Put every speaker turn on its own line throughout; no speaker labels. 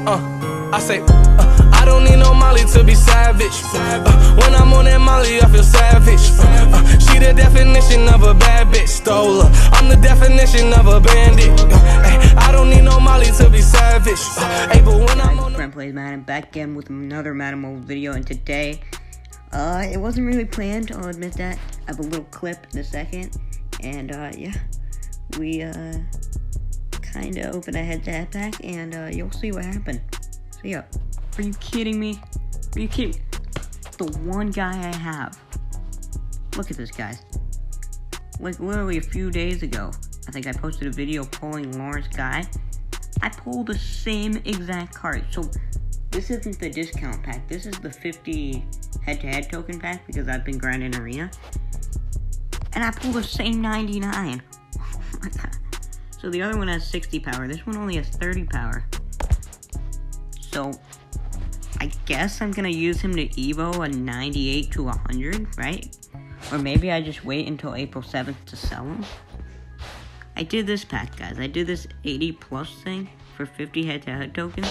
I say, I don't need no Molly to be savage. When I'm on that Molly, I feel savage. She the definition of a bad bitch. Stole her. I'm the definition of a bandit. I don't need no Molly to be savage. But when I'm on
Brent Plays Madden, back again with another Madden Mobile video, and today, it wasn't really planned, I'll admit that. I have a little clip in a second, and, yeah, we, kinda opened a head-to-head pack, and, you'll see what happened. So, yeah. Are you kidding me? Are you kidding? The one guy I have. Look at this, guys. Like, literally a few days ago, I think I posted a video pulling Lawrence Guy. I pulled the same exact card. So, this isn't the discount pack. This is the 50 head-to-head token pack because I've been grinding Arena. And I pulled the same 99. Oh my god. So, the other one has 60 power. This one only has 30 power. So, I guess I'm gonna use him to Evo a 98 to 100, right? Or maybe I just wait until April 7th to sell him. I did this pack, guys. I did this 80 plus thing for 50 head-to-head tokens.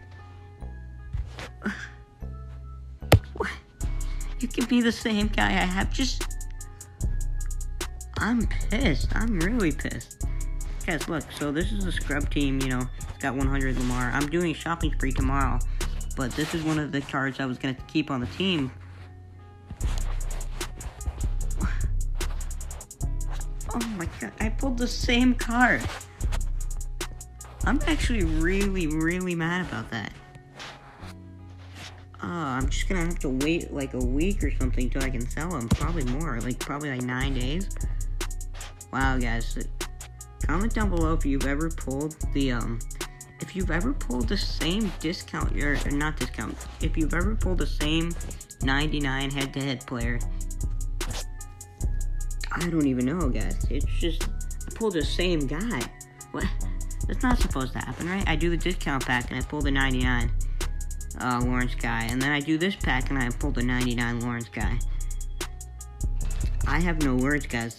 What? You give me the same guy I have, just... I'm pissed. I'm really pissed. Guys, look, so this is the scrub team, you know, got 100 Lamar. I'm doing a shopping spree tomorrow, but this is one of the cards I was going to keep on the team. Oh my god, I pulled the same card. I'm actually really mad about that. I'm just going to have to wait like a week or something till I can sell them. Probably more, probably like 9 days. Wow, guys. Comment down below if you've ever pulled the, if you've ever pulled the same discount, or not discount, if you've ever pulled the same 99 head-to-head player. I don't even know, guys. It's just, I pulled the same guy. What? That's not supposed to happen, right? I do the discount pack and I pull the 99 Lawrence Guy, and then I do this pack and I pull the 99 Lawrence Guy. I have no words, guys.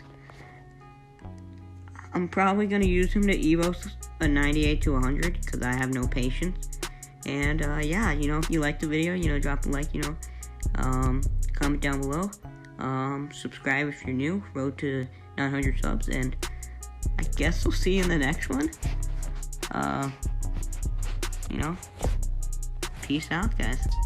I'm probably going to use him to Evo a 98 to 100 because I have no patience. And, yeah, you know, if you liked the video, you know, drop a like, you know. Comment down below. Subscribe if you're new. Road to 900 subs. And I guess we'll see you in the next one. You know, peace out, guys.